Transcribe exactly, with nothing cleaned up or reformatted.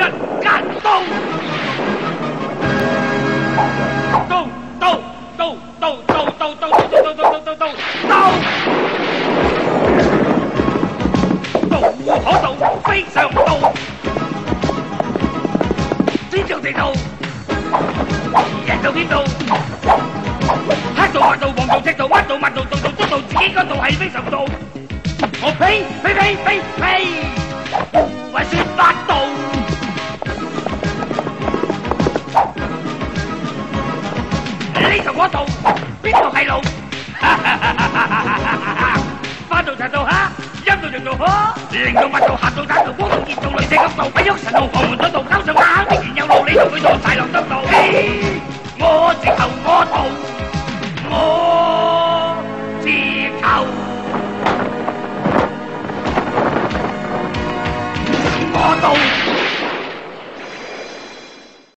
人間刀。刀刀刀刀刀刀刀刀刀刀刀刀刀刀。刀可道非常道，天上地道，人道天道。黑道白道黃道赤道乜道乜道道道督道，自己嗰道係非常道。我呸呸呸呸呸！胡話說八道。呢度嗰度邊度係路？花道茶道蝦，陰道陽道可，零道八道鹹道淡道光道熱道雷射角道，鬼喐神道旁門左道交上馬，必然有路，你同佢道大浪得道。我直頭我道，我直頭我道。